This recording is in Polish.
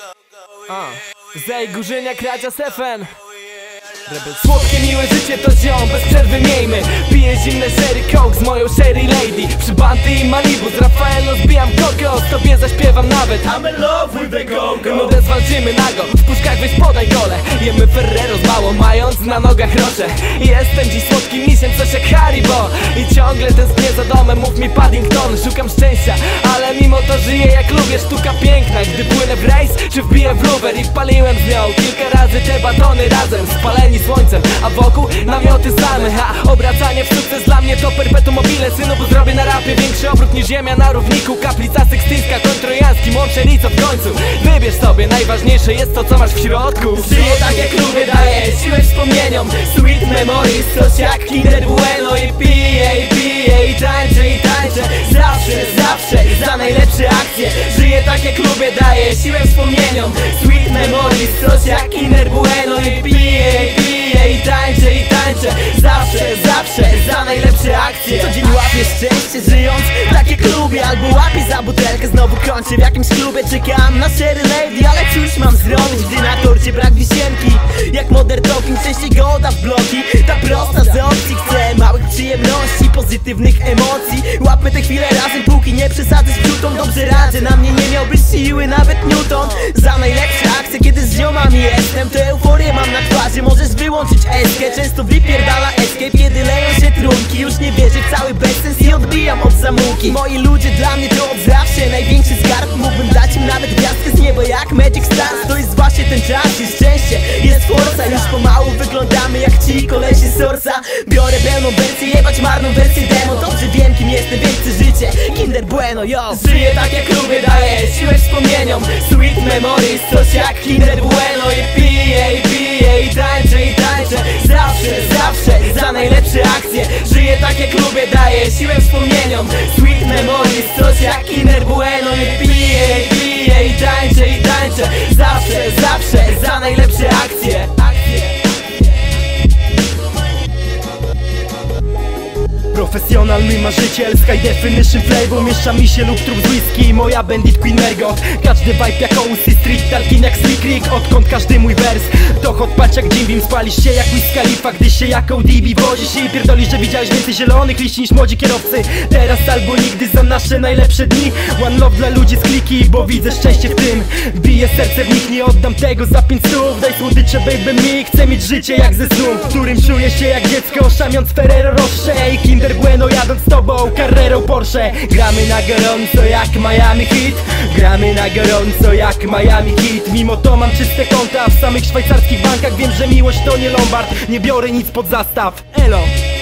Zej Górzynia, Kracia, Sefen. Słodkie, miłe życie to ziom, bez przerwy miejmy. Piję zimne sherry coke z moją sherry lady. Przy Banty i Malibu z Rafaelą zbijam kokos. Tobie zaśpiewam nawet I'm in love with the go-go. Nudę zwalczymy nago, w puszkach weź podaj gole. Jemy Ferrero z mało, mając na nogach rosze. Jestem dziś słodkim misiem, coś jak Haribo. I ciągle tęsknię za domem, mów mi Paddington. Szukam szczęścia, ale mimo to żyję jak lubię. Sztuka piękna, gdy płynę w rejs czy wbiję w rower. I paliłem z nią kilka razy te batony razem. Spaleni słońcem, a wokół namioty same. Obracanie w sukces dla mnie to perpetuum mobile. Synu, bo zrobię na rapie większy obrót niż ziemia na równiku. Kaplica sekstyńska, koń trojański, Monczerico w końcu. Wybierz sobie, najważniejsze jest to, co masz w środku. Żyję tak jak lubię, daję siłę wspomnieniom. Sweet memories, coś jak Kinder Bueno. I piję, i tańczę, zawsze za najlepsze akcje. Żyję tak jak lubię, daję siłę wspomnieniom. Sweet memories, coś jak Kinder Bueno. I piję, i tańczę, zawsze za najlepsze akcje. Co dzień łapię szczęście, żyjąc tak jak lubię. Albo łapię za butelkę, znowu kończę w jakimś klubie. Czekam na sherry lady, ale cóż mam zrobić, gdy na torcie brak wisienki. Jak modern talking, częściej goda w bloki. Ta prosta z opcji, chcę małych przyjemności, pozytywnych emocji. Łapmy te chwile razem, póki nie przesadzę z wrzutą. Dobrze radzę, na mnie nie miałby siły nawet Newton. Za najlepsze akcje, kiedy z ziomami jestem, to euforię mam na twarzy, możesz wyłączyć eskę. Często wypierdala escape, kiedy leją się trunki. Już nie wierzę w cały bezsens i odbijam od zamułki. Moi ludzie dla mnie to od zawsze największy skarb. Mógłbym dać im nawet gwiazdkę z nieba jak Magic Stars. To jest właśnie ten czas, jest szczęście, jest forsa. Już pomału wyglądamy jak ci kolesi z Sorsa. Biorę pełną wersję, jebać marną wersję demo. Dobrze wiem kim jestem, więc chcę życie Kinder Bueno, yo. Żyję tak jak lubię, daję siłę wspomnieniom. Sweet memories, coś jak Kinder Bueno. I piję, i tańczę, zawsze za najlepsze akcje. Żyję tak jak lubię, daję siłę wspomnieniom. Sweet memories, coś jak Kinder Bueno. I piję, i tańczę, zawsze za najlepsze akcje. Profesjonalny marzyciel z high definition flavor. Miesza mi się lub trup z whisky, moja bandit Queen Mergo. Każdy vibe jako Uzi Street, talkin jak Slick Rick. Odkąd każdy mój wers to hot patch jak Jim Beam. Spalisz się jak Wiz Khalifa, gdy się jako DB wozisz i pierdolisz, że widziałeś więcej zielonych liści niż młodzi kierowcy. Teraz albo nigdy za nasze najlepsze dni. One love dla ludzi z kliki, bo widzę szczęście w tym. Bije serce w nich, nie oddam tego za 5 stów. Daj słodycze baby mi, chcę mieć życie jak ze snu, w którym czuję się jak dziecko, szamiąc Ferrero Rocher i Kinder Bueno, jadąc z tobą Carrerą Porsche. Gramy na gorąco jak Miami Heat. Gramy na gorąco jak Miami Heat. Mimo to mam czyste konta w samych szwajcarskich bankach. Wiem, że miłość to nie Lombard, nie biorę nic pod zastaw. Elo.